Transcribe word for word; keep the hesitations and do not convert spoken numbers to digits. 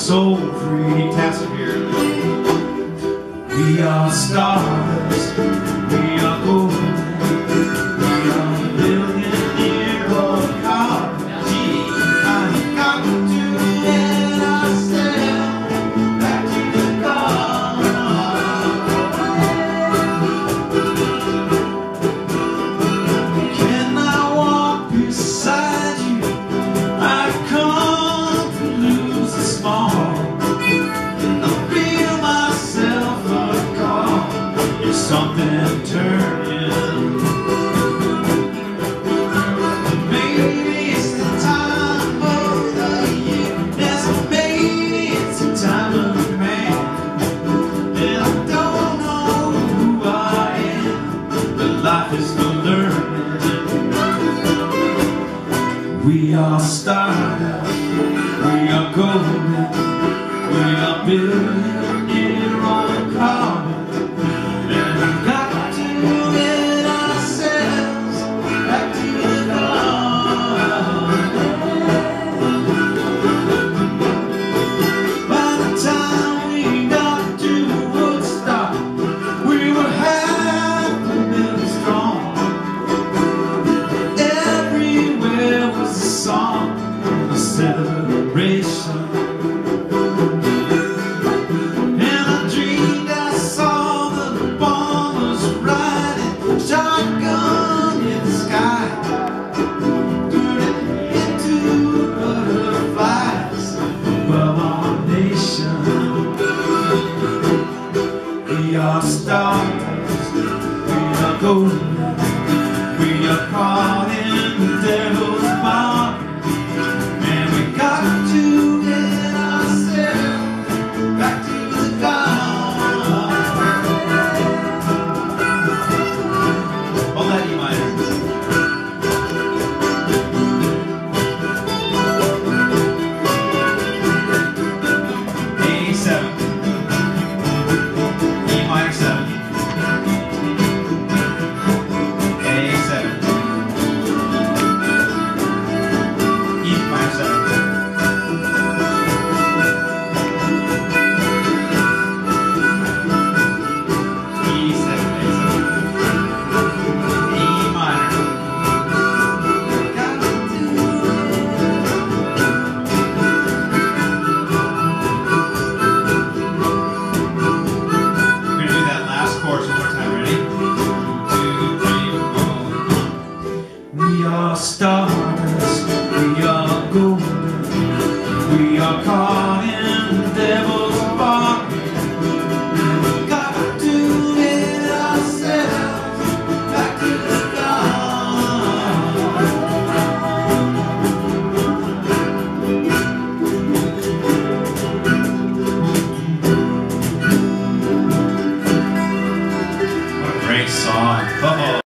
soul-free task here. We are stars, we are golden, we are millionaire cars. Gee, I got to get ourselves back to the car. Can I walk beside you? I come to lose the small. Something turning. Maybe it's the time of the year. Yes, maybe it's the time of the man. And I don't know who I am, but life is for learning. We are stardust, we are golden, we are billionaire on a car. By the time we got to Woodstock, we were half a million strong. Everywhere was a song, a celebration. And I dreamed I saw the bombers riding shotgun in the sky, turning into butterflies above our nation. We are stars, we are golden, we are caught in the devil's bar, and we got to get ourselves back to the car. Hold that E minor. A seven. E minor seven. A seven. E minor seven. E seven. A seven. E minor. Got to do it. We're gonna do that last chorus one more time. Ready? Two, three, four. We are stardust, we are golden, we are caught in the devil's bar. We got to get ourselves back to the car. What a great song. Uh-oh.